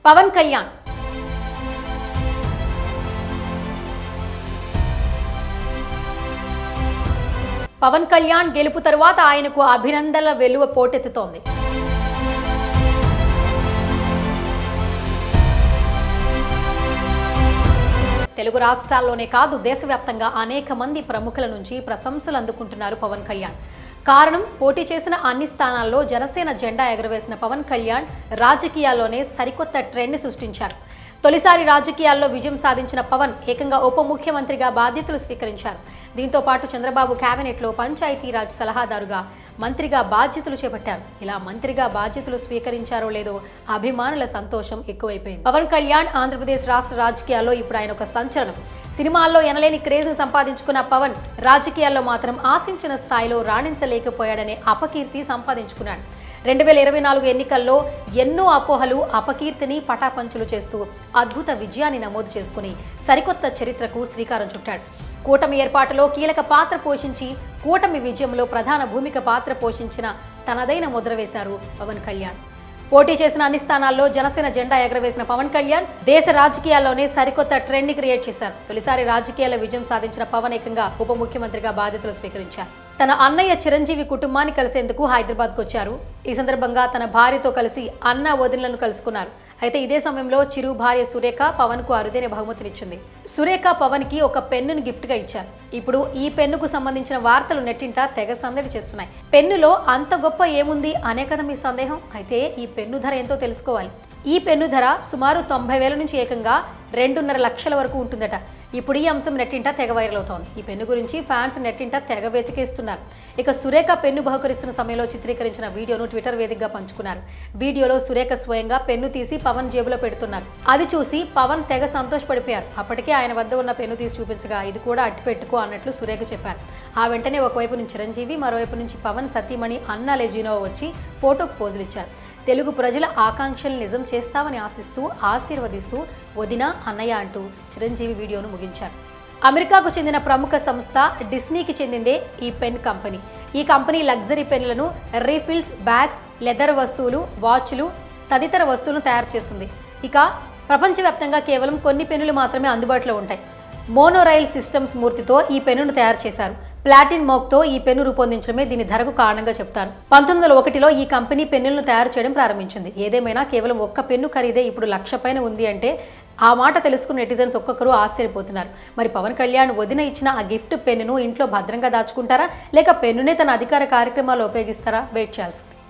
పవన్ కళ్యాణ్ పవన్ కళ్యాణ్ గెలుపు తరువాత ఆయనకు అభినందనల వెలువ పోటెత్తుతోంది. తెలుగు రాష్ట్రాల్లోనే కాదు దేశవ్యాప్తంగా అనేక మంది ప్రముఖుల నుంచి ప్రశంసలు అందుకుంటున్నారు పవన్ కళ్యాణ్. కారణం, పోటీ చేసిన అన్ని స్థానాల్లో జనసేన జెండా ఎగురవేసిన పవన్ కళ్యాణ్ రాజకీయాల్లోనే సరికొత్త ట్రెండ్ సృష్టించారు. తొలిసారి రాజకీయాల్లో విజయం సాధించిన పవన్ ఏకంగా ఉప ముఖ్యమంత్రిగా బాధ్యతలు స్వీకరించారు. దీంతో పాటు చంద్రబాబు కేబినెట్లో పంచాయతీరాజ్ సలహాదారుగా మంత్రిగా బాధ్యతలు చేపట్టారు. ఇలా మంత్రిగా బాధ్యతలు స్వీకరించారో లేదో అభిమానుల సంతోషం ఎక్కువైపోయింది. పవన్ కళ్యాణ్ ఆంధ్రప్రదేశ్ రాష్ట్ర రాజకీయాల్లో ఇప్పుడు ఆయన ఒక సంచలనం. సినిమాల్లో ఎనలేని క్రేజ్ సంపాదించుకున్న పవన్ రాజకీయాల్లో మాత్రం ఆశించిన స్థాయిలో రాణించలేకపోయాడనే అపకీర్తి సంపాదించుకున్నాడు. 2024 ఎన్నికల్లో ఎన్నో అపోహలు, అపకీర్తిని పటాపంచులు చేస్తూ అద్భుత విజయాన్ని నమోదు చేసుకుని సరికొత్త చరిత్రకు శ్రీకారం చుట్టాడు. కూటమి ఏర్పాటులో కీలక పాత్ర పోషించి కూటమి విజయంలో ప్రధాన భూమిక పాత్ర పోషించిన తనదైన ముద్ర వేశారు పవన్ కళ్యాణ్. పోటీ చేసిన అన్ని స్థానాల్లో జనసేన జెండా ఎగరవేసిన పవన్ కళ్యాణ్ దేశ రాజకీయాల్లోనే సరికొత్త ట్రెండ్ క్రియేట్ చేశారు. తొలిసారి రాజకీయాల్లో విజయం సాధించిన పవన్ ఏకంగా ఉప ముఖ్యమంత్రిగా బాధ్యతలు స్వీకరించారు. తన అన్నయ్య చిరంజీవి కుటుంబాన్ని కలిసేందుకు హైదరాబాద్కు వచ్చారు. ఈ సందర్భంగా తన భార్యతో కలిసి అన్న వదినలను కలుసుకున్నారు. అయితే ఇదే సమయంలో చిరు భార్య సురేఖ పవన్ కు అరుదైన బహుమతినిచ్చింది. సురేఖ పవన్ కి ఒక పెన్నును గిఫ్ట్ గా ఇచ్చారు. ఇప్పుడు ఈ పెన్నుకు సంబంధించిన వార్తలు నెట్టింట తెగ సందడి చేస్తున్నాయి. పెన్నులో అంత గొప్ప ఏముంది అనే కదా మీ సందేహం. అయితే ఈ పెన్ను ధర ఎంతో తెలుసుకోవాలి. ఈ పెన్ను ధర సుమారు 90,000 నుంచి ఏకంగా 2.5 లక్షల వరకు ఉంటుందట. ఇప్పుడు ఈ అంశం నెట్టింట తెగ వైరల్ అవుతోంది. ఈ పెన్ను గురించి ఫ్యాన్స్ నెట్టింట తెగ వెతికేస్తున్నారు. ఇక సురేఖ పెన్ను బహుకరిస్తున్న సమయంలో చిత్రీకరించిన వీడియోను ట్విట్టర్ వేదికగా పంచుకున్నారు. వీడియోలో సురేఖ స్వయంగా పెన్ను తీసి పవన్ జేబులో పెడుతున్నారు. అది చూసి పవన్ తెగ సంతోషపడిపోయారు. అప్పటికే ఆయన వద్ద ఉన్న పెన్ను తీసి చూపించగా ఇది కూడా అట్టి పెట్టుకో అన్నట్లు సురేఖ చెప్పారు. ఆ వెంటనే ఒకవైపు నుంచి చిరంజీవి, మరోవైపు నుంచి పవన్ సతీమణి అన్నా లెజినోవా వచ్చి ఫోటోకు పోజులు ఇచ్చారు. తెలుగు ప్రజల ఆకాంక్షలు నిజం చేస్తామని ఆశిస్తూ ఆశీర్వదిస్తూ వదిన, అన్నయ్య అంటూ చిరంజీవి వీడియోను ముగించారు. అమెరికాకు చెందిన ప్రముఖ సంస్థ డిస్నీకి చెందిందే ఈ పెన్ కంపెనీ. ఈ కంపెనీ లగ్జరీ పెన్నులను, రీఫిల్స్, బ్యాగ్స్, లెదర్ వస్తువులు, వాచ్లు తదితర వస్తువులను తయారు చేస్తుంది. ఇక ప్రపంచవ్యాప్తంగా కేవలం కొన్ని పెన్నులు మాత్రమే అందుబాటులో ఉంటాయి. మోనోరైల్ సిస్టమ్స్ మూర్తితో ఈ పెన్నును తయారు చేశారు. ప్లాటిన్ మోక్తో ఈ పెన్ను రూపొందించడమే దీని ధరకు కారణంగా చెప్తారు. 1901లో ఈ కంపెనీ పెన్నులను తయారు చేయడం ప్రారంభించింది. ఏదేమైనా కేవలం ఒక్క పెన్ను ఖరీదే ఇప్పుడు 1,00,000 పైన ఉంది అంటే ఆ మాట తెలుసుకున్న నెటిజన్స్ ఒక్కొక్కరు ఆశ్చర్యపోతున్నారు. మరి పవన్ కళ్యాణ్ వదిన ఇచ్చిన ఆ గిఫ్ట్ పెన్నును ఇంట్లో భద్రంగా దాచుకుంటారా, లేక పెన్నునే తన అధికార కార్యక్రమాల్లో ఉపయోగిస్తారా? వెయిట్ చేయాల్సింది.